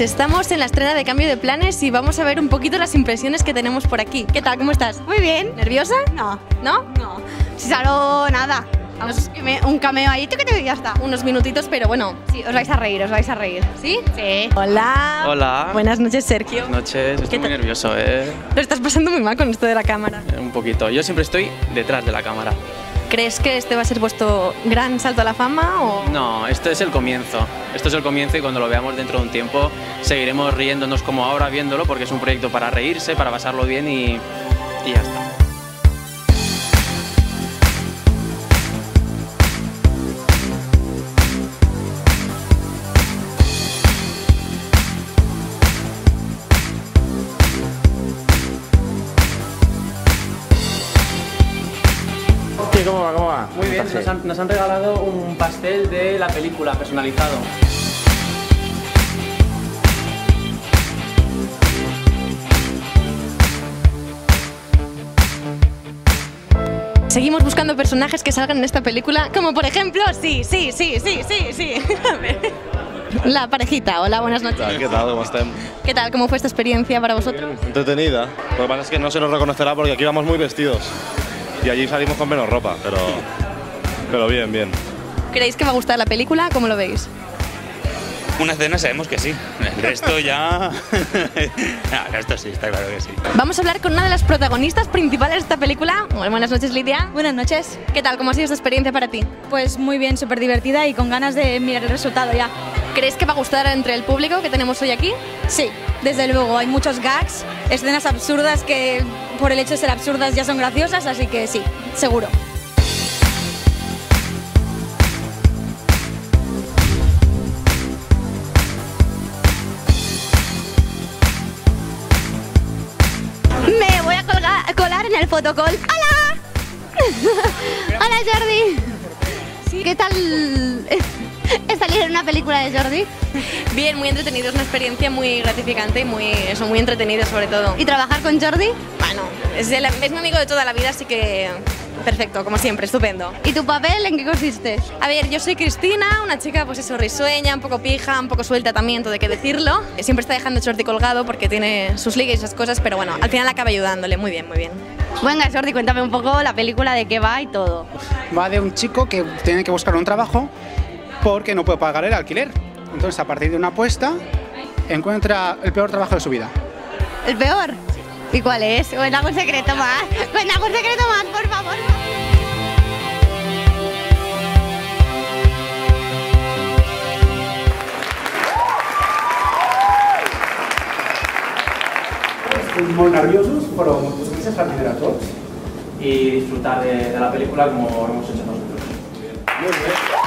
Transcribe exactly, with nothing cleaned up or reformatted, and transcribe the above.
Pues estamos en la estrena de Cambio de Planes y vamos a ver un poquito las impresiones que tenemos por aquí. ¿Qué tal? ¿Cómo estás? Muy bien. ¿Nerviosa? No. ¿No? No. Si salgo nada. Vamos, un cameo ahí, y ya está. Unos minutitos, pero bueno. Sí, os vais a reír, os vais a reír. ¿Sí? Sí. Hola. Hola. Buenas noches, Sergio. Buenas noches. Estoy muy nervioso, ¿eh? Lo estás pasando muy mal con esto de la cámara. Eh, Un poquito. Yo siempre estoy detrás de la cámara. ¿Crees que este va a ser vuestro gran salto a la fama o...? No, esto es el comienzo. Esto es el comienzo y cuando lo veamos dentro de un tiempo seguiremos riéndonos como ahora viéndolo porque es un proyecto para reírse, para pasarlo bien y, y ya está. ¿Cómo va? ¿Cómo va? Muy bien, nos han, nos han regalado un pastel de la película personalizado. Seguimos buscando personajes que salgan en esta película, como por ejemplo, sí, sí, sí, sí, sí, sí. A ver. La parejita, hola, buenas noches. ¿Qué tal? ¿Cómo están? ¿Qué tal? ¿Cómo fue esta experiencia para vosotros? Entretenida. Lo que pasa es que no se nos reconocerá porque aquí vamos muy vestidos. Y allí salimos con menos ropa, pero, pero bien, bien. ¿Creéis que va a gustar la película? ¿Cómo lo veis? Una escena sabemos que sí, el resto ya... no, el resto sí, está claro que sí. Vamos a hablar con una de las protagonistas principales de esta película. Bueno, buenas noches, Lidia. Buenas noches. ¿Qué tal? ¿Cómo ha sido esta experiencia para ti? Pues muy bien, súper divertida y con ganas de mirar el resultado ya. ¿Crees que va a gustar entre el público que tenemos hoy aquí? Sí, desde luego, hay muchos gags, escenas absurdas que por el hecho de ser absurdas ya son graciosas, así que sí, seguro. Me voy a colgar, colar en el fotocall. ¡Hola! ¡Hola, Jordi! ¿Qué tal es salir en una película de Jordi? Bien, muy entretenido, es una experiencia muy gratificante y muy, eso, muy entretenida sobre todo. ¿Y trabajar con Jordi? Bueno, es, el, es mi amigo de toda la vida, así que perfecto, como siempre, estupendo. ¿Y tu papel en qué consiste? A ver, yo soy Cristina, una chica pues eso, risueña, un poco pija, un poco suelta también, todo hay que decirlo. Siempre está dejando a Jordi colgado porque tiene sus ligas y esas cosas, pero bueno, al final acaba ayudándole, muy bien, muy bien. Venga, Jordi, cuéntame un poco la película, de qué va y todo. Va de un chico que tiene que buscar un trabajo porque no puede pagar el alquiler. Entonces, a partir de una apuesta, encuentra el peor trabajo de su vida. ¿El peor? ¿Y cuál es? Cuéntame un secreto más. Cuéntame un secreto más, por favor. Estem molt nerviosos, però moltes gràcies per mirar tots i disfrutar de, de la pel·lícula com ho hemos hecho nosotros. Muy bien.